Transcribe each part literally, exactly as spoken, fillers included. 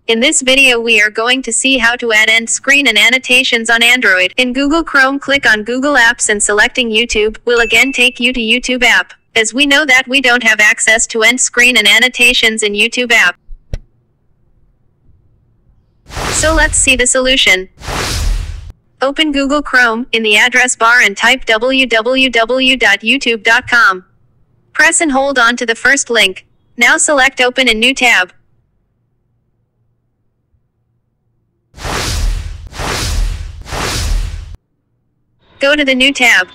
In this video we are going to see how to add end screen and annotations on Android. In Google Chrome, click on Google Apps and selecting YouTube will again take you to YouTube app, as we know that we don't have access to end screen and annotations in YouTube app. So let's see the solution. Open Google Chrome in the address bar and type w w w dot youtube dot com. Press and hold on to the first link. Now select Open in New tab. Go to the New tab.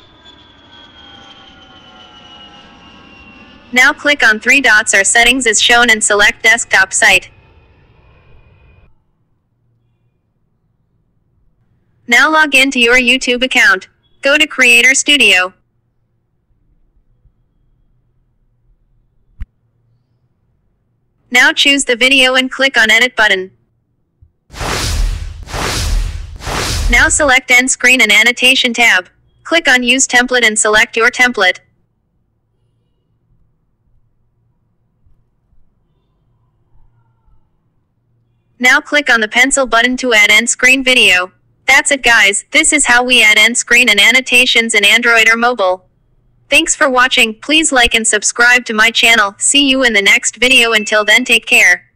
Now click on three dots or Settings as shown and select Desktop Site. Now log in to your YouTube account. Go to Creator Studio. Now choose the video and click on Edit button. Now select End Screen and Annotation tab. Click on Use Template and select your template. Now click on the pencil button to add end screen video. That's it guys, this is how we add end screen and annotations in Android or mobile. Thanks for watching, please like and subscribe to my channel, see you in the next video, until then take care.